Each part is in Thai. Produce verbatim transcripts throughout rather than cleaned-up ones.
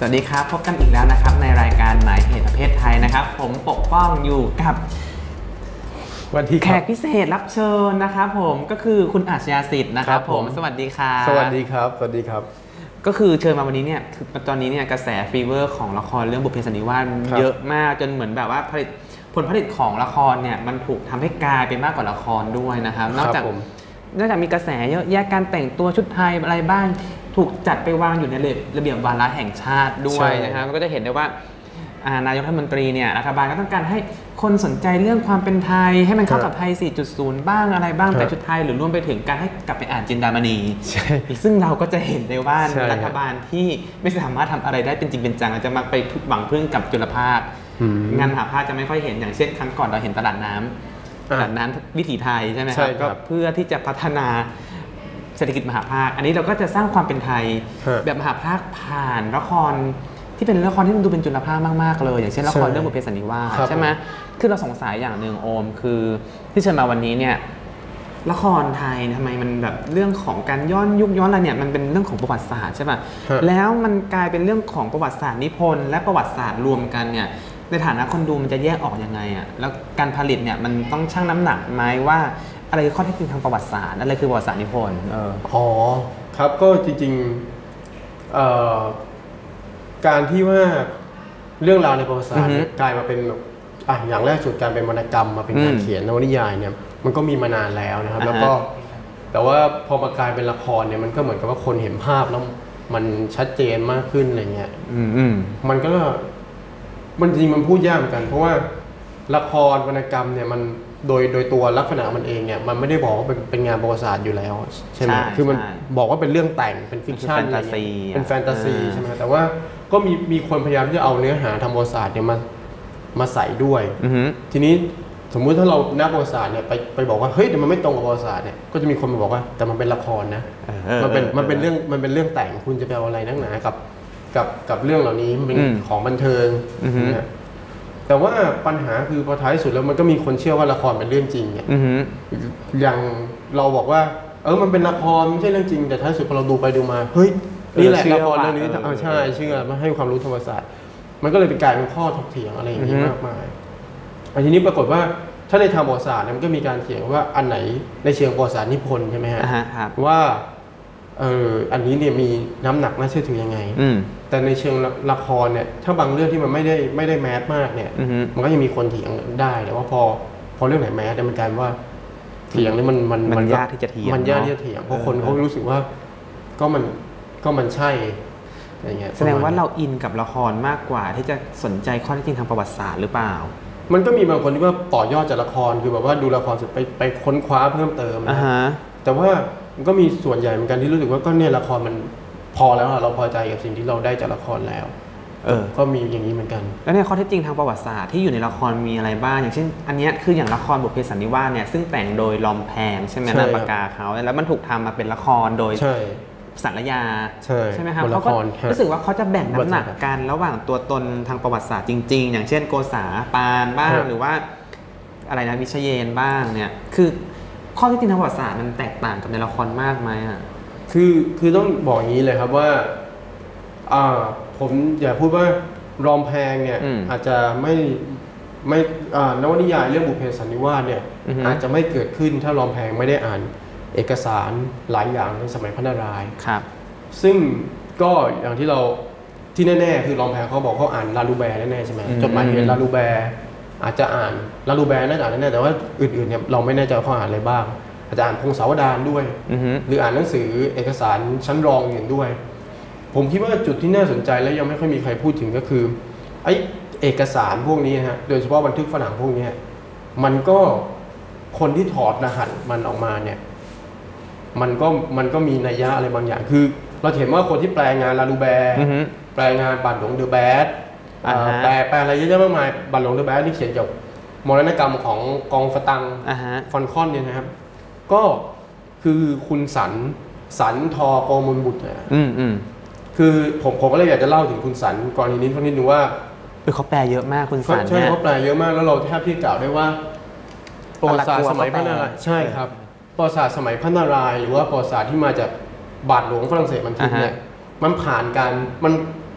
วัสดีครับพบกันอีกแล้วนะครับในรายการหมายเหตุประเภทไทยนะครับผมปกป้องอยู่กับวันที่แขกพิเศษรับเชิญนะครับผมก็คือคุณอาชญาสิทธิ์นะครับผมสวัสดีครับสวัสดีครับสวัสดีครับก็คือเชิญมาวันนี้เนี่ยคือตอนนี้เนี่ยกระแสฟีเวอร์ของละครเรื่องบุพเพสันนิวาสเยอะมากจนเหมือนแบบว่าผลิตผลผลิตของละครเนี่ยมันถูกทำให้กลายเป็นมากกว่าละครด้วยนะครับนอกจากนอกจากมีกระแสเยอะแยะการแต่งตัวชุดไทยอะไรบ้างถูกจัดไปวางอยู่ในระเบียบวาระแห่งชาติด้วยนะครับก็จะเห็นได้ว่านายกรัฐมนตรีเนี่ยรัฐบาลก็ต้องการให้คนสนใจเรื่องความเป็นไทยให้มันเข้ากับไทย สี่จุดศูนย์ บ้างอะไรบ้างแต่ชุดไทยหรือรวมไปถึงการให้กลับไปอ่านจินดามณีซึ่งเราก็จะเห็นได้ว่ารัฐบาลที่ไม่สามารถทำอะไรได้เป็นจริงเป็นจังจะมาไปหวังพึ่งกับจุลภาคงานมหาภาคจะไม่ค่อยเห็นอย่างเช่นครั้งก่อนเราเห็นตลาดน้ำตลาดน้ำวิถีไทยใช่ไหมครับก็เพื่อที่จะพัฒนาเศรษฐกิจมหาภาคอันนี้เราก็จะสร้างความเป็นไทยแบบมหาภาคผ่านละครที่เป็นละครที่มันดูเป็นจุลภาคมากๆเลยอย่างเช่นละครเรื่องบุพเพสันนิวาสใช่ไหมคือเราสงสัยอย่างหนึ่งโอมคือที่เชิญมาวันนี้เนี่ยละครไทยทำไมมันแบบเรื่องของการย้อนยุคย้อนอะไรเนี่ยมันเป็นเรื่องของประวัติศาสตร์ใช่ป่ะแล้วมันกลายเป็นเรื่องของประวัติศาสตร์นิพนธ์และประวัติศาสตร์รวมกันเนี่ยในฐานะคนดูมันจะแยกออกยังไงอ่ะแล้วการผลิตเนี่ยมันต้องชั่งน้ำหนักไหมว่าอะไรคือข้อเท็จจริงทางประวัติศาสตร์อะไรคือประวัติศาสตร์นิพนธ์เอออ๋อครับก็จริงๆเอ่อการที่ว่าเรื่องราวในประวัติศาสตร์กลายมาเป็นอ่ะอย่างแรกสุดการเป็นวรรณกรรมมาเป็นการเขียนนวนิยายเนี่ยมันก็มีมานานแล้วนะครับแล้วก็แต่ว่าพอมากลายเป็นละครเนี่ยมันก็เหมือนกับว่าคนเห็นภาพแล้วมันชัดเจนมากขึ้นอะไรเงี้ยมันก็มันจริงมันพูดยากเหมือนกันเพราะว่าละครวรรณกรรมเนี่ยมันโดยโดยตัวลักษณะมันเองเนี่ยมันไม่ได้บอกว่าเป็นเป็นงานประวัติศาสตร์อยู่แล้วใช่ไหมคือมันบอกว่าเป็นเรื่องแต่งเป็นฟิกชันอะไรเป็นแฟนตาซีใช่ไหมแต่ว่าก็มีมีคนพยายามที่จะเอาเนื้อหาทางประวัติศาสตร์เนี่ยมามาใส่ด้วยทีนี้สมมุติถ้าเรานักประวัติศาสตร์เนี่ยไปไปบอกว่าเฮ้ยแต่มันไม่ตรงกับประวัติศาสตร์เนี่ยก็จะมีคนมาบอกว่าแต่มันเป็นละครนะมันเป็นมันเป็นเรื่องมันเป็นเรื่องแต่งคุณจะไปเอาอะไรนักหนากับกับกับเรื่องเหล่านี้มันเป็นของบันเทิงนะแต่ว่าปัญหาคือพอท้ายสุดแล้วมันก็มีคนเชื่อว่าละครเป็นเรื่องจริงเนี่ยอย่างเราบอกว่าเออมันเป็นละครไม่ใช่เรื่องจริงแต่ท้ายสุดพอเราดูไปดูมาเฮ้ยนี่แหละละครเรื่องนี้เออใช่เชื่อมาให้ความรู้ธรรมศาสตร์มันก็เลยเป็นกลายเป็นข้อถกเถียงอะไรอย่างนี้มากมายทีนี้ปรากฏว่าถ้าในทางประวัติศาสตร์มันก็มีการเถียงว่าอันไหนในเชิงประวัติศาสตร์นิพนธ์ใช่ไหมฮะว่าเอออันนี้เนี่ยมีน้ำหนักน่าเชื่อถือยังไงแต่ในเชิงละครเนี่ยถ้าบางเรื่องที่มันไม่ได้ไม่ได้แมสมากเนี่ยมันก็ยังมีคนเถียงได้แต่ว่าพอพอเรื่องไหนแมสเนี่ยมันกลายว่าเถียงนี่มันมันมันยากที่จะเถียงมันยากที่จะเถียงเพราะคนเขารู้สึกว่าก็มันก็มันใช่อะไรเงี้ยแสดงว่าเราอินกับละครมากกว่าที่จะสนใจข้อเท็จจริงทางประวัติศาสตร์หรือเปล่ามันก็มีบางคนที่ว่าต่อยอดจากละครคือแบบว่าดูละครเสร็จไปไปค้นคว้าเพิ่มเติมนะแต่ว่ามันก็มีส่วนใหญ่เหมือนกันที่รู้สึกว่าก็เนี่ยละครมันพอแล้วเราพอใจกับสิ่งที่เราได้จากละครแล้วเออก็มีอย่างนี้เหมือนกันแล้วในข้อเท็จจริงทางประวัติศาสตร์ที่อยู่ในละครมีอะไรบ้างอย่างเช่นอันนี้คืออย่างละครบุพเพสันนิวาสเนี่ยซึ่งแต่งโดยลอมแพงใช่ไหมนามปากกาเขาแล้วมันถูกทำมาเป็นละครโดยสารยาใช่ไหมครับเขาก็รู้สึกว่าเขาจะแบ่งน้ำหนักกันระหว่างตัวตนทางประวัติศาสตร์จริงๆอย่างเช่นโกษาปานบ้างหรือว่าอะไรนะวิเชยนบ้างเนี่ยคือข้อเท็จจริงทางประวัติศาสตร์มันแตกต่างกับในละครมากไหมอ่ะคือคือต้องบอกอย่างนี้เลยครับว่าอ่าผมอย่าพูดว่ารอมแพงเนี่ยอาจจะไม่ไม่นวนิยายเรื่องบุพเพสันนิวาสเนี่ยอาจจะไม่เกิดขึ้นถ้ารอมแพงไม่ได้อ่านเอกสารหลายอย่างในสมัยพระนารายณ์ครับซึ่งก็อย่างที่เราที่แน่ๆคือรอมแพงเขาบอกเขาอ่านลาลูแบร์แน่ๆใช่ไหมจดหมายเหตุลาลูแบร์อาจจะอ่านลาลูแบร์น่าจะอ่านแน่ๆแต่ว่าอื่นๆเนี่ยเราไม่แน่ใจเขาอ่านอะไรบ้างอาจารย์พงศาวดารด้วยหรืออ่านหนังสือเอกสารชั้นรองอื่นด้วยผมคิดว่าจุดที่น่าสนใจและยังไม่ค่อยมีใครพูดถึงก็คือไอ้เอกสารพวกนี้ฮะโดยเฉพาะบันทึกฝรั่งพวกนี้มันก็คนที่ถอดรหัสมันออกมาเนี่ยมันก็มันก็มีนัยยะอะไรบางอย่างคือเราเห็นว่าคนที่แปลงานลาลูแบร์แปลงานบาทหลวงเดอะแบดแปลแปลอะไรเยอะแยะมากมายบาทหลวงเดอะแบดที่เขียนเกี่ยวกับมรณกรรมของกองฟตังฟอนคอนเนี่ยนะครับก็คือคุณสันสันทอโกมลบุตรเนี่ยคือผมผมก็เลยอยากจะเล่าถึงคุณสันก่อนนิดนิดนิดนึงว่าเขาแปลเยอะมากคุณสันใช่เขาแปลเยอะมากแล้วเราแทบที่กล่าวได้ว่าประวัติศาสตร์สมัยพระนารายณ์ใช่ครับประวัติศาสตร์สมัยพระนารายณ์หรือว่าประวัติศาสตร์ที่มาจากบาทหลวงฝรั่งเศสบันทึกเนี่ยมันผ่านการมัน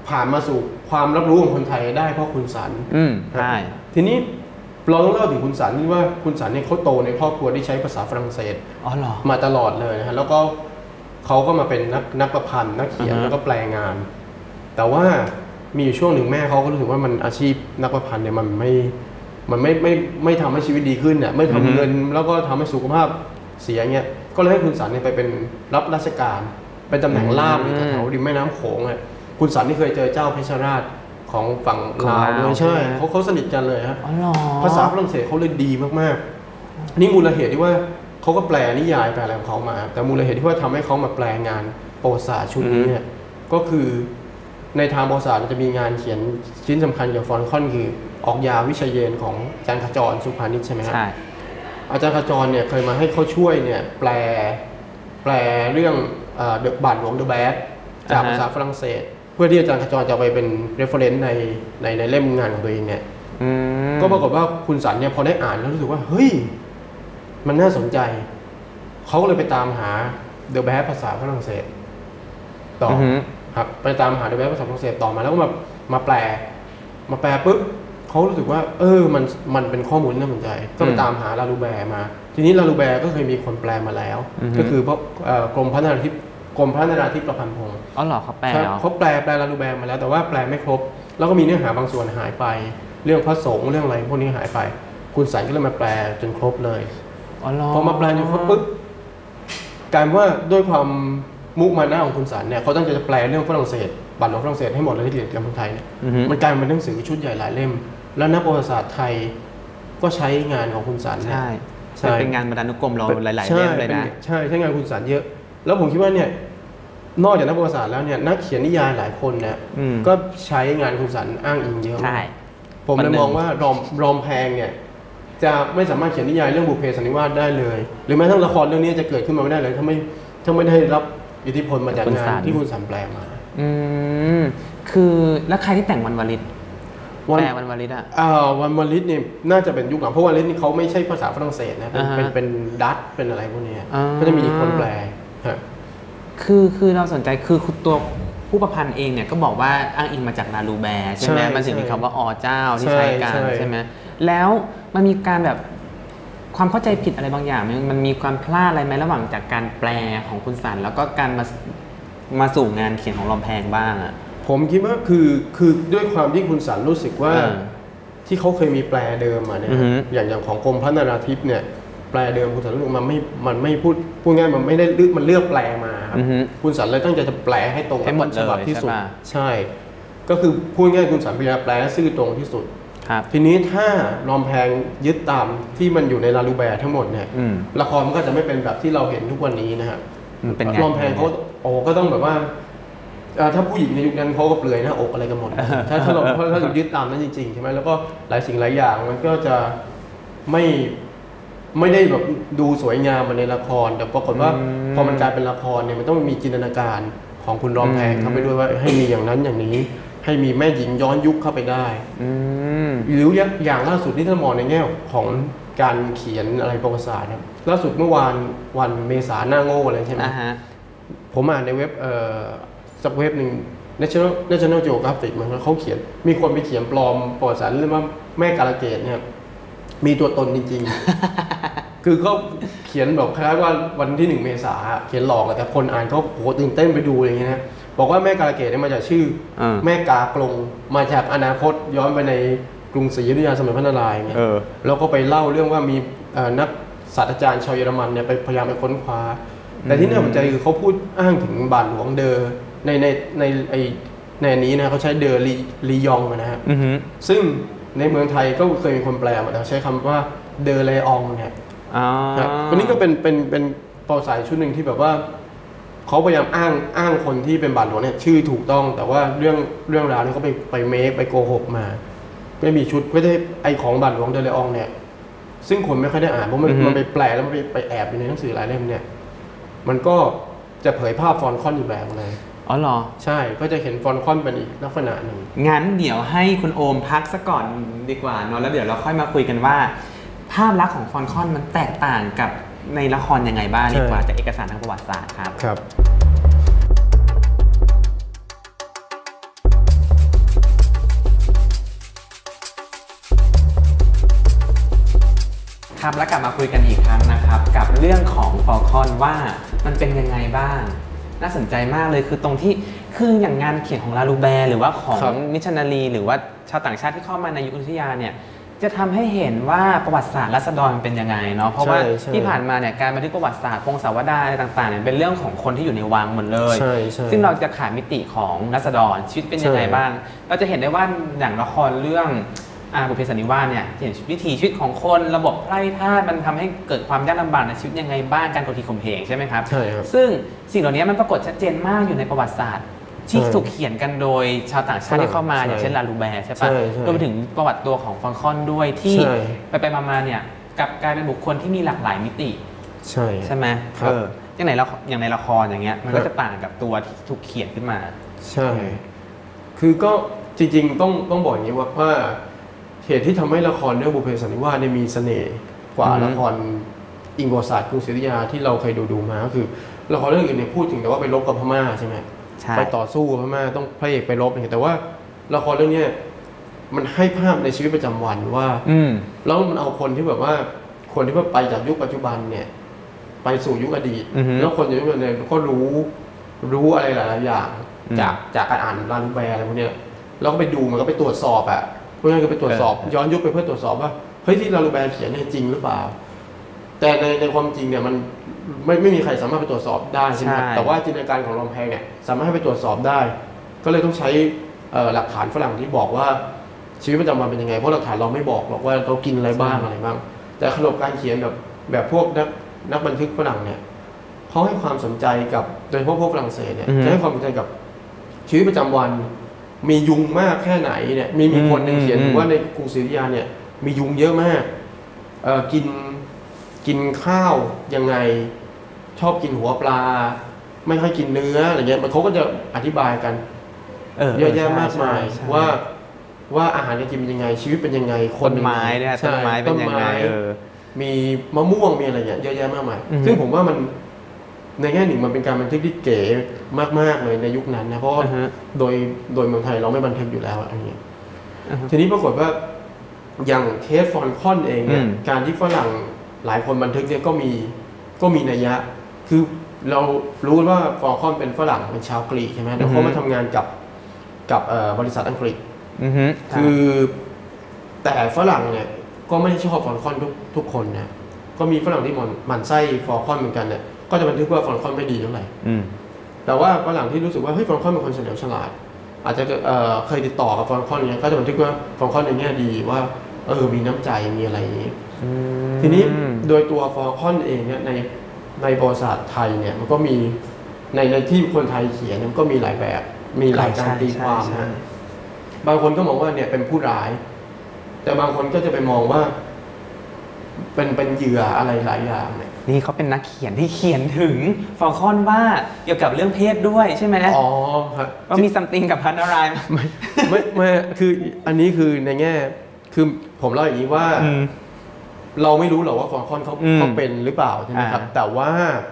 ผ่านมาสู่ความรับรู้ของคนไทยได้เพราะคุณสันอืมใช่ทีนี้เราต้องเล่าถึงคุณสันนี่ว่าคุณสันเนี่ยเขาโตในครอบครัวที่ใช้ภาษาฝรั่งเศสอ๋อเหรอมาตลอดเลยนะฮะแล้วก็เขาก็มาเป็นนักนักประพันธ์นักเขียน uh-huh. แล้วก็แปลงานแต่ว่ามีอยู่ช่วงหนึ่งแม่เขาก็รู้สึกว่ามันอาชีพนักประพันธ์เนี่ยมันไม่มันไม่ไม่ไม่ทำให้ชีวิตดีขึ้นเนี่ยไม่ทำเงินแล้วก็ทำให้สุขภาพเสียเงี้ยก็เลยให้คุณสันเนี่ยไปเป็นรับราชการเป็นตำแหน่งล่ามในแถวริมแม่น้ำโขงอ่ะคุณสันนี่เคยเจอเจ้าเพชรราชของฝั่งลาวด้วยใช่เขาเขาสนิทกันเลยฮะภาษาฝรั่งเศสเขาเลยดีมากๆนี่มูลเหตุที่ว่าเขาก็แปลนิยายแปลอะไรของเขามาแต่มูลเหตุที่ว่าทำให้เขามาแปลงานประวัติศาสตร์ชุดนี้เนี่ยก็คือในทางประวัติศาสตร์มันจะมีงานเขียนชิ้นสำคัญเกี่ยวกับฟอนคอนคือออกยาวิเชยนของอาจารย์ขจรสุภานิชใช่ไหมครับอาจารย์ขจรเนี่ยเคยมาให้เขาช่วยเนี่ยแปลแปลเรื่องเดอะบาทหลวงเดอะแบดจากภาษาฝรั่งเศสเพื่อที่อาจารย์ขจรจะไปเป็น reference ในในในเล่มงานของตัวเองเนี่ยก็ปรากฏว่าคุณสันเนี่ยพอได้อ่านแล้วรู้สึกว่าเฮ้ยมันน่าสนใจเขาก็เลยไปตามหา The Bad ภาษาฝรั่งเศสต่อครับไปตามหา The Bad ภาษาฝรั่งเศสต่อมาแล้วก็มามาแปลมาแปลปุ๊บเขารู้สึกว่าเออมันมันเป็นข้อมูลน่าสนใจก็ไปตามหาลาลูแบร์มาทีนี้ลาลูแบร์ก็เคยมีคนแปลมาแล้วก็คือเพราะกรมพัฒนาทิพย์กรมพัฒนาทิพย์ประพันธ์พงศ์อ๋อเหรอเขาแปลเขาแปลแปลลาลูแบร์มาแล้วแต่ว่าแปลไม่ครบแล้วก็มีเนื้อหาบางส่วนหายไปเรื่องพระสงฆ์เรื่องอะไรพวกนี้หายไปคุณสันก็เลยมาแปลจนครบเลยพอมาแปลจนครบปุ๊บกลายว่าด้วยความมุมานะของคุณสันเนี่ยเขาตั้งใจจะแปลเรื่องฝรั่งเศสบัตรหลวงฝรั่งเศสให้หมดเลยที่เรียนกับคนไทยเนี่ยมันกลายเป็นหนังสือชุดใหญ่หลายเล่มแล้วนักประวัติศาสตร์ไทยก็ใช้งานของคุณสันใช่ใช่เป็นงานบรรณานุกรมเราหลายๆเล่มเลยนะใช่ใช้งานคุณสันเยอะแล้วผมคิดว่าเนี่ยนอกจากนักประวัติศาสตร์แล้วเนี่ยนักเขียนนิยายหลายคนเนี่ยก็ใช้งานคุณสันอ้างอิงเยอะผมเลยมองว่ารอมรอมแพงเนี่ยจะไม่สามารถเขียนนิยายเรื่องบุพเพสันนิวาสได้เลยหรือแม้ทั้งละครเรื่องนี้จะเกิดขึ้นมาไม่ได้เลยถ้าไม่ถ้าไม่ได้รับอิทธิพลมาจากงานที่คุณสันแปลมาอืมคือแล้วใครที่แต่งวันวลิตแปลวันวลิตอ่ะอ่าวันวลิตเนี่ยน่าจะเป็นยุคหลังเพราะวันวลิตนี่เขาไม่ใช่ภาษาฝรั่งเศสนะเป็นเป็นเป็นดัตช์เป็นอะไรพวกนี้ก็จะมีคนแปลคือคือเราสนใจคือตัวผู้ประพันธ์เองเนี่ยก็บอกว่าอ้างอิงมาจากลาลูแบร์ใช่ไหมมันถึงมีคำว่าอ๋อเจ้าที่ใช้กันใช่ไหมแล้วมันมีการแบบความเข้าใจผิดอะไรบางอย่างมันมีความพลาดอะไรไหมระหว่างจากการแปลของคุณสันแล้วก็การมามาสู่งานเขียนของลอมแพงบ้างอ่ะผมคิดว่าคือคือด้วยความที่คุณสันรู้สึกว่าที่เขาเคยมีแปลเดิมมาเนี่ยอย่างอย่างของกรมพัฒนาทิพย์เนี่ยแปลเดิมคุณสันรู้สึกมันไม่มันไม่พูดพูดง่ายมันไม่ได้เลือกมันเลือกแปลมาครับคุณสันเลยตั้งใจจะแปลให้ตรงกับต้นฉบับที่สุดใช่ก็คือพูดง่ายคุณสันพยายามแปลให้ซื่อตรงที่สุดทีนี้ถ้าลอมแพงยึดตามที่มันอยู่ในลาลูแบร์ทั้งหมดเนี่ยละครมันก็จะไม่เป็นแบบที่เราเห็นทุกวันนี้นะครับลอมแพงเขาโอ้ก็ต้องแบบว่าถ้าผู้หญิงในยุคนั้นเขาก็เปลือยหน้าอกอะไรกันหมดถ้าถ้าเราถ้าเรายึดตามนั้นจริงๆใช่ไหมแล้วก็หลายสิ่งหลายอย่างมันก็จะไม่ไม่ได้แบบดูสวยงามเหมือนในละครแต่ปรากฏว่าพอมันกลายเป็นละครเนี่ยมันต้องมีจินตนาการของคุณลอมแพงเข้าไปด้วยว่าให้มีอย่างนั้นอย่างนี้ให้มีแม่หญิงย้อนยุคเข้าไปได้หรืออย่างล่าสุดที่ท่านมองในแง่ของการเขียนอะไรประวัติศาสตร์ครับล่าสุดเมื่อวานวันเมษาหน้าโง่อะไรใช่ไหมผมอ่านในเว็บเอ่อสักเว็บหนึ่ง National National Geographic มันเขาเขียนมีคนไปเขียนปลอมประวัติศาสตร์เรื่องว่าแม่กาลเกตเนี่ยมีตัวตนจริงๆ คือเขาเขียนแบบคล้ายว่าวันที่หนึ่งเมษาเขียนหลอกแต่คนอ่านเขาโหตื่นเต้นไปดูอย่างเงี้ยนะบอกว่าแม่กาลเกตเนี่ยมาจากชื่อแม่กากลงมาจากอนาคตย้อนไปในกรุงศรีอยุธยาสมัยพระนารายณ์เงี้ยแล้วก็ไปเล่าเรื่องว่ามีนักศาสตราจารย์ชาวเยอรมันเนี่ยไปพยายามไปค้นคว้าแต่ที่น่าสนใจคือเขาพูดอ้างถึงบาทหลวงเดอในในในไอในนี้นะเขาใช้เดอลีลียองนะครับซึ่งในเมืองไทยก็เคยมีคนแปลมาแต่ใช้คำว่าเดอเลอองเนี่ยวันนี้ก็เป็นเป็นเป็นประวัติศาสตร์ชุดหนึ่งที่แบบว่าเขาพยายามอ้างอ้างคนที่เป็นบาทหลวงเนี่ยชื่อถูกต้องแต่ว่าเรื่องเรื่องราวนี้เขาไปไปเมคไปโกหกมาก็มีชุดเพื่อให้ไอของบาทหลวงเดอเลอองเนี่ยซึ่งคนไม่ค่อยได้อ่านเพราะมันมันไปแปลแล้วมันไปไปแอบอยู่ในหนังสือหลายเล่มเนี่ยมันก็จะเผยภาพฟอนคอนอยู่แบบเลยอ๋อเหรอใช่ก็จะเห็นฟอนคอนเป็นอีกลักษณะหนึ่งงั้นเดี๋ยวให้คุณโอมพักซะก่อนดีกว่าเนาะแล้วเดี๋ยวเราค่อยมาคุยกันว่าภาพลักษณ์ของฟอนคอนมันแตกต่างกับในละครยังไงบ้างดีกว่าจากเอกสารทางประวัติศาสตร์ครับครับครับแล้วกลับมาคุยกันอีกครั้งนะครับกับเรื่องของ Falcon ว่ามันเป็นยังไงบ้างน่าสนใจมากเลยคือตรงที่คืออย่างงานเขียนของลาลูแบร์หรือว่าของมิชชันนารีหรือว่าชาวต่างชาติที่เข้ามาในยุคอยุธยาเนี่ยจะทำให้เห็นว่าประวัติศาสตร์รัษฎรเป็นยังไงเนาะเพราะว่าที่ผ่านมาเนี่ยการบันทึกประวัติศาสตร์พงศาวดารอะไรต่างๆเนี่ยเป็นเรื่องของคนที่อยู่ในวังหมดเลยซึ่งเราจะขาดมิติของรัษฎรชีวิตเป็นยังไงบ้างเราจะเห็นได้ว่าอย่างละครเรื่องบุพเพสันนิวาสเนี่ยเห็นวิถีชีวิตของคนระบบไพร่ทาสมันทำให้เกิดความยากลำบากในชีวิตยังไงบ้างการกดขี่ข่มเหงใช่ไหมครับใช่ครับซึ่งสิ่งเหล่านี้มันปรากฏชัดเจนมากอยู่ในประวัติศาสตร์ที่ถูกเขียนกันโดยชาวต่างชาติที่เข้ามาอย่างเช่นลาลูแบร์ใช่ปะรวมไปถึงประวัติตัวของฟอนคอนด้วยที่ไปไปมาๆเนี่ยกลับกลายเป็นบุคคลที่มีหลากหลายมิติใช่ใช่ไหมเอออย่างในละอย่างในละครอย่างเงี้ยมันก็จะต่างกับตัวที่ถูกเขียนขึ้นมาใช่คือก็จริงๆต้องต้องบอกอย่างนี้ว่าว่าเหตุที่ทำให้ละครเรื่องบุพเพสันนิวาสมีเสน่ห์กว่าละครอิงโบราณกรุงศรีอยุธยาที่เราเคยดูดูมาก็คือละครเรื่องอื่นเนี่ยพูดถึงแต่ว่าไปรบกับพม่าใช่ไหมไปต่อสู้กับพม่าต้องพระเอกไปรบเนี่ยแต่ว่าละครเรื่องนี้มันให้ภาพในชีวิตประจำวันว่าแล้วมันเอาคนที่แบบว่าคนที่ว่าไปจากยุคปัจจุบันเนี่ยไปสู่ยุคอดีตแล้วคนยุคนั้นเนี่ยก็รู้รู้อะไรหลายๆอย่างจากจากการอ่านลาลูแบร์อะไรพวกนี้แล้วก็ไปดูมันก็ไปตรวจสอบอ่ะเพื่อนก็ไปตรวจสอบย้อนยุคไปเพื่อตรวจสอบว่าเฮ้ยที่ลาลูแบร์เขียนเนี่ยจริงหรือเปล่าแต่ในในความจริงเนี่ยมันไม่ไม่มีใครสามารถไปตรวจสอบได้ใช่ไหมแต่ว่าจินตนาการของลำแพงเนี่ยสามารถให้ไปตรวจสอบได้ก็เลยต้องใช้หลักฐานฝรั่งที่บอกว่าชีวิตประจำวันเป็นยังไงเพราะหลักฐานเราไม่บอกหรอกว่าเขากินอะไรบ้างอะไรบ้างแต่ขนบการเขียนแบบแบบพวกนักนักบันทึกฝรั่งเนี่ยเขาให้ความสนใจกับโดยเฉพาะพวกฝรั่งเศสเนี่ยจะให้ความสนใจกับชีวิตประจำวันมียุงมากแค่ไหนเนี่ยมีมีคนหนึ่งเขียนว่าในกรุงศรีอยุธยาเนี่ยมียุงเยอะมากกินกินข้าวยังไงชอบกินหัวปลาไม่ค่อยกินเนื้ออะไรเงี้ยมันเขาก็จะอธิบายกันเยอะแยะมากมายว่าว่าอาหารจะกินเป็นยังไงชีวิตเป็นยังไงคนไม้เนี่ยต้นไม้เป็นยังไงมีมะม่วงมีอะไรเงี้ยเยอะแยะมากมายซึ่งผมว่ามันในแง่หนึ่งมันเป็นการบันทึกที่เก๋มากๆเลยในยุคนั้นนะเพราะโดยโดยเมืองไทยเราไม่บันทึกอยู่แล้วอะไรเงี้ยทีนี้ปรากฏว่าอย่างเคสฟอนคอนเองเนี่ยการที่ฝรั่งหลายคนบันทึกเนี่ยก็มีก็มีนัยยะคือเรารู้ว่าฟอร์คอนเป็นฝรั่งเป็นชาวกรีกใช่ไหมแล้วเขามาทำงานกับกับบริษัทอังกฤษคือแต่ฝรั่งเนี่ยก็ไม่ชอบฟอร์คอนทุกทุกคนนะก็มีฝรั่งที่หมั่นไส้ฟอร์คอนเหมือนกันเนี่ยก็จะบันทึกว่าฟอร์คอนไม่ดีเท่าไหร่แต่ว่าฝรั่งที่รู้สึกว่าเฮ้ยฟอร์คอนเป็นคนเฉลียวฉลาดอาจจะเคยติดต่อกับฟอร์คอนเนี่ยก็จะบันทึกว่าฟอร์คอนในแง่ดีว่าเออมีน้ำใจมีอะไรอย่างนี้ทีนี้โดยตัวฟอร์คอนเองเนี่ยในในประวัติศาสตร์ไทยเนี่ยมันก็มีในในที่คนไทยเขียนมันก็มีหลายแบบมีหลายการตีความนะบางคนก็มองว่าเนี่ยเป็นผู้ร้ายแต่บางคนก็จะไปมองว่าเป็นเป็นเหยื่ออะไรหลายอย่างเนี่ยนี่เขาเป็นนักเขียนที่เขียนถึงฟอร์คอนว่าเกี่ยวกับเรื่องเพศด้วยใช่ไหมอ๋อครับว่ามีซัมติงกับพันอะไรไม่ไม่ไม่คืออันนี้คือในแง่คือผมเล่าอย่างนี้ว่าเราไม่รู้หรอกว่าฟอร์คอนเขาเขาเป็นหรือเปล่าใช่ไหมครับแต่ว่า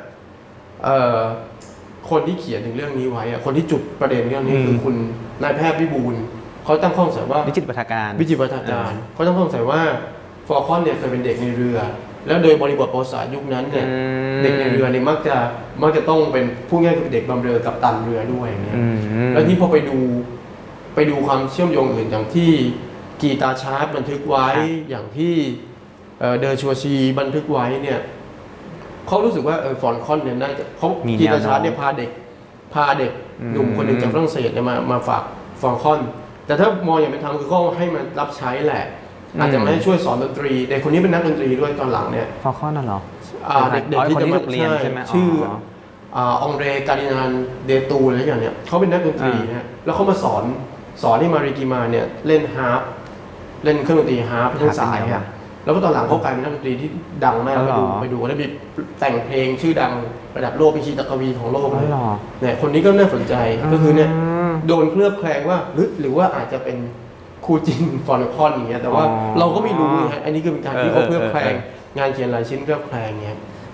คนที่เขียนถึงเรื่องนี้ไว้คนที่จุดประเด็นเรื่องนี้คือคุณนายแพทย์วิบูลย์เขาตั้งข้อสงสัยว่าวิจิตรปัทการวิจิตรปัทการเขาตั้งข้อสงสัยว่าฟอร์คอนเนี่ยเคยเป็นเด็กในเรือแล้วโดยบริบทประวัติศาสตร์ยุคนั้นเนี่ยเด็กในเรือเนี่ยมักจะมักจะต้องเป็นผู้ง่ายคือเด็กบำเรอกับตันเรือด้วยเนี่ยแล้วที่พอไปดูไปดูความเชื่อมโยงอื่นอย่างที่กีตาชาร์ตบันทึกไว้อย่างที่เดอชัวชีบันทึกไว้เนี่ยเขารู้สึกว่าเออฟอนคอนเนี่ยน่าจะเขากีตาชาร์ตเนี่ยพาเด็กพาเด็กหนุ่มคนหนึ่งจากฝรั่งเศสเนี่ยมามาฝากฟอนคอนแต่ถ้ามองอย่างเป็นธรรมคือเขาให้มันรับใช้แหละอาจจะไม่ให้ช่วยสอนดนตรีเด็กคนนี้เป็นนักดนตรีด้วยตอนหลังเนี่ยฟอนคอนน่ะเหรอเด็กๆที่จะมาเรียนใช่ไหมชื่อองเรกาดินานเดตูอะไรอย่างเนี้ยเขาเป็นนักดนตรีนะแล้วเขามาสอนสอนให้มาริกิมาเนี่ยเล่นฮาร์ปเล่นเครื่องดนตรีฮาร์ปทั้งสายครับแล้วก็ตอนหลังเขากลายเป็นนักดนตรีที่ดังมากไปดูไปดูแล้วมีแต่งเพลงชื่อดังระดับโลกเป็นชีตกวีของโลกเลยเนี่ยคนนี้ก็น่าสนใจก็คือเนี่ยโดนเคลือบแคลงว่าหรือว่าอาจจะเป็นครูจินฟอนคอนอย่างเงี้ยแต่ว่าเราก็ไม่รู้ไงอันนี้คือเป็นการที่เขาเคลือบแคลงงานเขียนหลายชิ้นเคลือบแคลงเงี้ย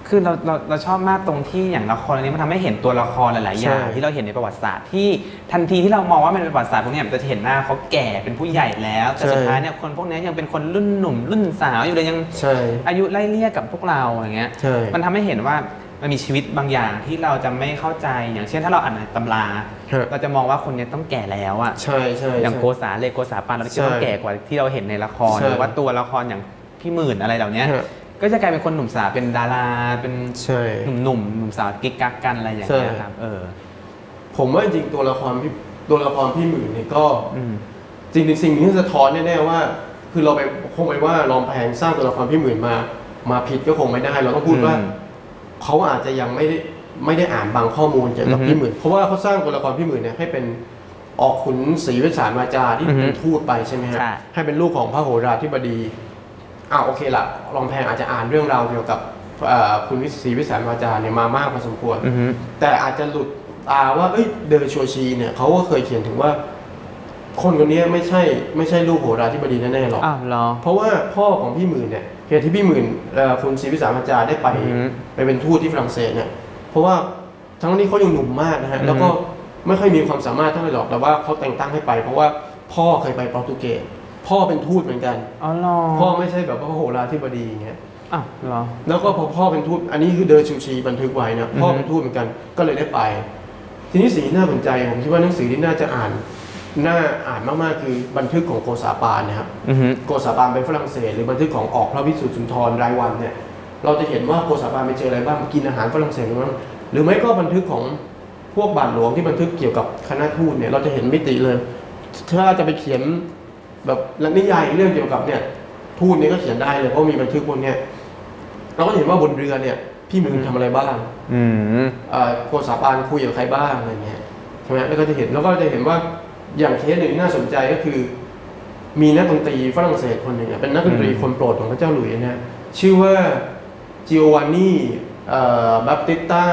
คือเราเราเราชอบมากตรงที่อย่างละครนี้มันทำให้เห็นตัวละครหลายๆอย่างที่เราเห็นในประวัติศาสตร์ที่ทันทีที่เรามองว่ามันเป็นประวัติศาสตร์พวกนี้มันจะเห็นหน้าเขาแก่เป็นผู้ใหญ่แล้วแต่สุดท้ายเนี่ยคนพวกนี้ยังเป็นคนรุ่นหนุ่มรุ่นสาวอยู่เลยยังอายุไล่เลี่ยกับพวกเราอย่างเงี้ยมันทำให้เห็นว่ามันมีชีวิตบางอย่างที่เราจะไม่เข้าใจอย่างเช่นถ้าเราอ่านในตำราเราจะมองว่าคนนี้ต้องแก่แล้วอ่ะใช่ใช่อย่างโกษาเลโกษาปานเราคิดว่าแก่กว่าที่เราเห็นในละครหรือว่าตัวละครอย่างพี่หมื่นอะไรเหล่านี้ก็จะกลายเป็นคนหนุ่มสาวเป็นดาราเป็นหนุ่มหนุ่มหนุ่มสาวกิ๊กกักกันอะไรอย่างเงี้ยครับเออผมว่าจริงตัวละครพี่ตัวละครพี่หมื่นเนี่ยก็จริงๆสิ่งที่สะท้อนแน่ๆว่าคือเราไปคงไปว่าลอมแพงสร้างตัวละครพี่หมื่นมามาผิดก็คงไม่ได้เราต้องพูดว่าเขาอาจจะยังไม่ได้ไม่ได้อ่านบางข้อมูลเกี่ยวกับพี่หมื่นเพราะว่าเขาสร้างตัวละครพี่หมื่นเนี่ยให้เป็นออกขุนศรีวิสารวาจาที่เป็นทูตไปใช่ไหมฮะให้เป็นลูกของพระโหราธิบดีอ่าโอเคละลองแพงอาจจะอ่านเรื่องราวเกี่ยวกับคุณศรีวิสารวาจาเนี่ยมามากพอสมควรแต่อาจจะหลุดตาว่าเอ้ยเดอชัวชีเนี่ยเขาก็เคยเขียนถึงว่าคนคนนี้ไม่ใช่ไม่ใช่ลูกโหราธิบดีแน่ๆหรอกอ้าวเหรอเพราะว่าพ่อของพี่หมื่นเนี่ยเหตุที่พี่หมื่นคุณศรีวิสารวาจาได้ไปไปเป็นทูตที่ฝรั่งเศสเนี่ยเพราะว่าทั้งนี้เขายังหนุ่มมากนะฮะแล้วก็ไม่ค่อยมีความสามารถเท่าไหร่หรอกแต่ว่าเขาแต่งตั้งให้ไปเพราะว่าพ่อเคยไปโปรตุเกสพ่อเป็นทูตเหมือนกันอ๋อเหรอพ่อไม่ใช่แบบว่าโหราธิบดีอย่างเงี้ยอ้าวเหรอแล้วก็พอพ่อเป็นทูตอันนี้คือเดอชูชีบันทึกไว้นะพ่อเป็นทูตเหมือนกันก็เลยได้ไปทีนี้สิ่งที่น่าสนใจผมคิดว่าหนังสือที่น่าจะอ่านน่าอ่านมากๆคือบันทึกของโกษาปานนะครับโกษาปานไปฝรั่งเศสหรือบันทึกของออกพระวิสุทธิสุนทรรายวันเนี่ยเราจะเห็นว่าโกษาปานไปเจออะไรบ้างกินอาหารฝรั่งเศสหรือมั้งหรือไม่ก็บันทึกของพวกบาทหลวงที่บันทึกเกี่ยวกับคณะทูตเนี่ยเราจะเห็นมิติเลยถ้าจะไปเขียนแบบนิยายเรื่องเกี่ยวกับเนี่ยทูตนี้ก็เขียนได้เลยเพราะมีบันทึกพวกนี้เราก็เห็นว่าบนเรือเนี่ยพี่หมื่นทำอะไรบ้างโกษาปานคุยกับใครบ้างอะไรเงี้ยใช่ไหมแล้วก็จะเห็นแล้วก็จะเห็นว่าอย่างเคสหนึ่งน่าสนใจก็คือมีนักดนตรีฝรั่งเศสคนหนึ่งเป็นนักดนตรีคนโปรดของพระเจ้าหลุยส์นะชื่อว่าจิโอวานนีบัปติสตา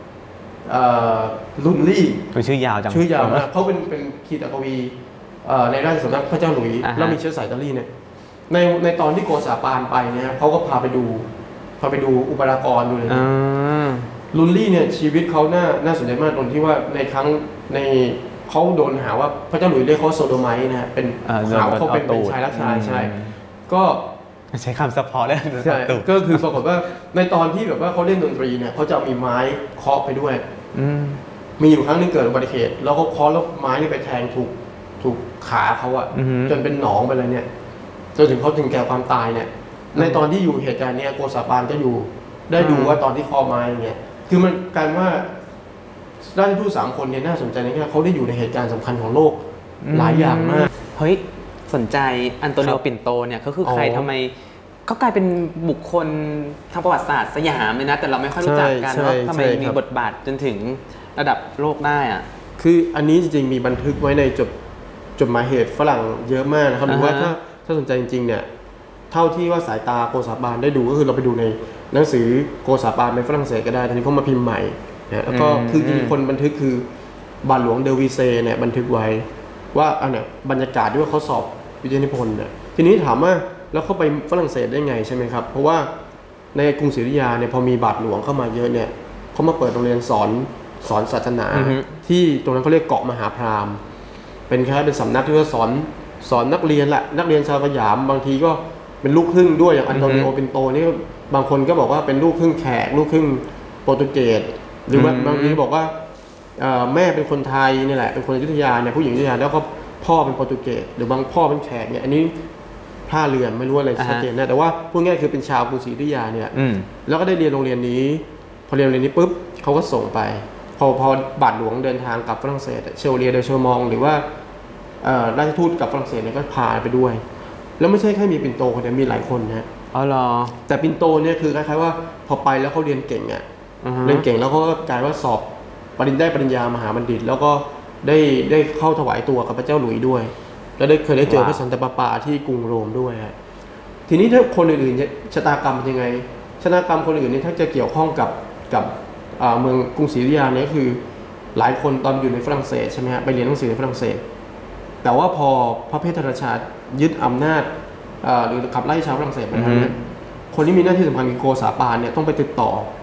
ลุนลี่ชื่อยาวจังชื่อยาวมากเขาเป็นเป็นคีตกวีในราชสำนักพระเจ้าหลุยส์แล้วมีเชื้อสายอิตาลีเนี่ยในในตอนที่โกษาปานไปเนี่ยเขาก็พาไปดูพาไปดูอุปรากรดูเลยลุนลี่เนี่ยชีวิตเขาน่าน่าสนใจมากตรงที่ว่าในครั้งในเขาโดนหาว่าพระเจ้าหลุยส์เรียกเขาโซโดไมต์นะเป็นหาว่าเขาเป็นชายรักชายใช่ก็ใช้คำซัพพอร์ตเลยใช่ก็คือปรากฏว่าในตอนที่แบบว่าเขาเล่นดนตรีเนี่ยเขาจะมีไม้เคาะไปด้วยมีอยู่ครั้งนึงเกิดอุบัติเหตุแล้วก็เคาะแล้วไม้นี่ไปแทงถูกถูกขาเขาอะจนเป็นหนองไปเลยเนี่ยจนถึงเขาถึงแก่ความตายเนี่ยในตอนที่อยู่เหตุการณ์นี้โกษาปานก็อยู่ได้ดูว่าตอนที่เคาะไม้เนี่ยคือมันกลายว่าราชทูตสามคนเนี่ยน่าสนใจในแง่เขาได้อยู่ในเหตุการณ์สำคัญของโลกหลายอย่างมากเฮ้ยสนใจอันโตนิโอปินโตเนี่ยเขาคือใครทำไมเขากลายเป็นบุคคลทางประวัติศาสตร์สยามเลยนะแต่เราไม่ค่อยรู้จักกันว่าทำไมมีบทบาทจนถึงระดับโลกได้อ่ะคืออันนี้จริงๆมีบันทึกไว้ในจดจดหมายเหตุฝรั่งเยอะมากนะครับหรือว่าถ้าถ้าสนใจจริงๆเนี่ยเท่าที่ว่าสายตาโกษาปานได้ดูก็คือเราไปดูในหนังสือโกษาปานในฝรั่งเศสก็ได้ตอนนี้เขามาพิมพ์ใหม่นะแล้วก็คือจริงๆคนบันทึกคือบาทหลวงเดอวีเซเนี่ยบันทึกไว้ว่าอันเนี้ยบรรยากาศที่ว่าเขาสอบวิทยานิพนธ์เนี่ยทีนี้ถามว่าแล้วเขาไปฝรั่งเศสได้ไงใช่ไหมครับเพราะว่าในกรุงศรีอยุธยาเนี่ยพอมีบาทหลวงเข้ามาเยอะเนี่ยเขามาเปิดโรงเรียนสอนสอนศาสนาที่ตรงนั้นเขาเรียกเกาะมหาพราหมณ์เป็นแค่เป็นสำนักที่ว่าสอนสอนนักเรียนแหละนักเรียนชาวสยามบางทีก็เป็นลูกครึ่งด้วยอย่างอันโตนิโอปินโตนี่บางคนก็บอกว่าเป็นลูกครึ่งแขกลูกครึ่งโปรตุเกสหรือว่าบางทีบอกว่าแม่เป็นคนไทยนี่แหละเป็นคนอยุธยาเนี่ยผู้หญิงอยุธยาแล้วก็พ่อเป็นโปรตุเกสหรือบางพ่อเป็นแขกเนี่ยอันนี้ท่าเรือนไม่รู้อะไรชัดเจนนะแต่ว่าพูดง่ายคือเป็นชาวกรุงศรีอยุธยาเนี่ยแล้วก็ได้เรียนโรงเรียนนี้พอเรียนโรงเรียนนี้ปุ๊บเขาก็ส่งไปพอพอบาทหลวงเดินทางกลับฝรั่งเศสเชลเลียเดอเชลมองหรือว่าราชทูตกับฝรั่งเศสเนี่ยก็พาไปด้วยแล้วไม่ใช่แค่มีปินโตคนเดียวมีหลายคนนะอ๋อเหรอแต่ปินโตเนี่ยคือคล้ายๆว่าพอไปแล้วเขาเรียนเก่งอ่ะเรียนเก่งแล้วเขาก็กลายว่าสอบปริญญาปริญญามหาบัณฑิตแล้วก็ได้ได้เข้าถวายตัวกับพระเจ้าหลุยส์ด้วยแล้วได้เคยได้เจอพระสันตะปาปาที่กรุงโรมด้วยทีนี้ถ้าคนอื่นๆชะตากรรมยังไงชะตากรรมคนอื่นนี่ถ้าจะเกี่ยวข้องกับกับเมืองกรุงศรีอยุธยาเนี่ยคือหลายคนตอนอยู่ในฝรั่งเศสใช่ไหมฮะไปเรียนหนังสือในฝรั่งเศสแต่ว่าพอพระเพทรราชายึดอำนาจหรือขับไล่ชาวฝรั่งเศสมาแล้วเนี่ยคนที่มีหน้าที่สำคัญคือโกษาปานเนี่ยต้องไปติดต่อ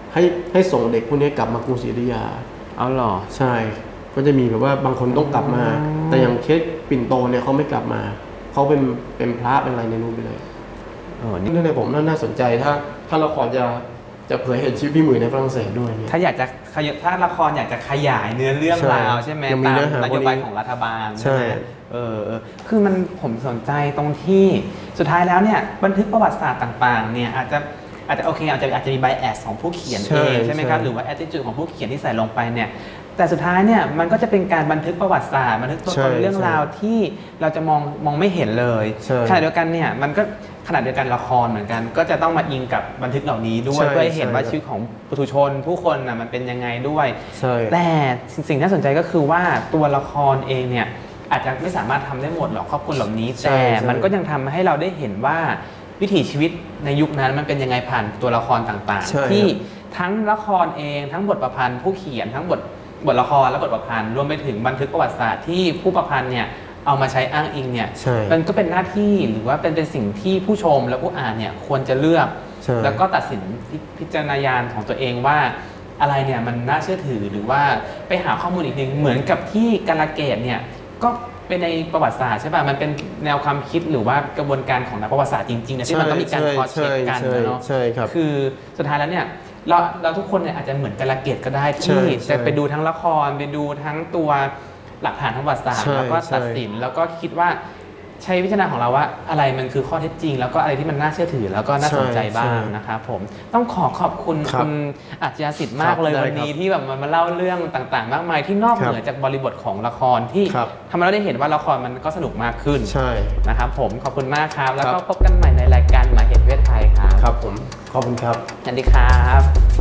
ให้ให้ส่งเด็กพวกนี้กลับมากรุงศรีอยุธยาเอาหรอใช่ก็จะมีแบบว่าบางคนต้องกลับมาแต่อย่างเคสปิ่นโตเนี่ยเขาไม่กลับมาเขาเป็นเป็นพระเป็นอะไรในนู้นไปเลยเออนี่นั่นในผมน่าสนใจถ้าถ้าละครจะจะเผยเห็นชีวิตพี่หมื่นในฝรั่งเศสด้วยถ้าอยากจะถ้าละครอยากจะขยายเนื้อเรื่องราวใช่ไหมตามนโยบายของรัฐบาลใช่เออคือมันผมสนใจตรงที่สุดท้ายแล้วเนี่ยบันทึกประวัติศาสตร์ต่างๆเนี่ยอาจจะอาจจะโอเคอาจจะอาจจะมีไบแอสของผู้เขียนเองใช่ไหมครับหรือว่าแอตติจูดของผู้เขียนที่ใส่ลงไปเนี่ยแต่สุดท้ายเนี่ยมันก็จะเป็นการบันทึกประวัติศาสตร์บันทึกตัวตนเรื่องราวที่เราจะมองมองไม่เห็นเลยขณะเดียวกันเนี่ยมันก็ขณะเดียวกันละครเหมือนกันก็จะต้องมาอิงกับบันทึกเหล่านี้ด้วยเพื่อให้เห็นว่าชีวิตของปุถุชนผู้คนน่ะมันเป็นยังไงด้วยแต่สิ่งที่น่าสนใจก็คือว่าตัวละครเองเนี่ยอาจจะไม่สามารถทำได้หมดหรอกครอบครัวเหล่านี้แต่มันก็ยังทำให้เราได้เห็นว่าวิถีชีวิตในยุคนั้นมันเป็นยังไงผ่านตัวละครต่างๆที่ทั้งละครเองทั้งบทประพันธ์ผู้เขียนทั้งบทบทละครและบทประพันธ์รวมไปถึงบันทึกประวัติศาสตร์ที่ผู้ประพันธ์เนี่ยเอามาใช้อ้างอิงเนี่ยมันก็เป็นหน้าที่หรือว่าเป็นเป็นสิ่งที่ผู้ชมและผู้อ่านเนี่ยควรจะเลือกแล้วก็ตัดสินพิจารณญาณของตัวเองว่าอะไรเนี่ยมันน่าเชื่อถือหรือว่าไปหาข้อมูลอีกนึงเหมือนกับที่กาลเกตเนี่ยก็เป็นในประวัติศาสตร์ใช่ป่ะมันเป็นแนวความคิดหรือว่ากระบวนการของนักประวัติศาสตร์จริงๆนะที่มันต้องมีการคอเช็คกันเนาะคือสุดท้ายแล้วเนี่ยเราเราทุกคนเนี่ยอาจจะเหมือนกาลเกตก็ได้ที่จะไปดูทั้งละครไปดูทั้งตัวหลักฐานทางประวัติศาสตร์แล้วก็ตัดสินแล้วก็คิดว่าใช้วิจารณาของเราว่าอะไรมันคือข้อเท็จจริงแล้วก็อะไรที่มันน่าเชื่อถือแล้วก็น่าสนใจบ้างนะครับผมต้องขอขอบคุณคุณอัจฉริยสิทธิ์มากเลยวันนี้ที่แบบมาเล่าเรื่องต่างๆมากมายที่นอกเหนือจากบริบทของละครที่ทำให้เราได้เห็นว่าละครมันก็สนุกมากขึ้นนะครับผมขอบคุณมากครับแล้วก็พบกันใหม่ในรายการหมายเหตุเพศไทยครับครับผมขอบคุณครับสวัสดีครับ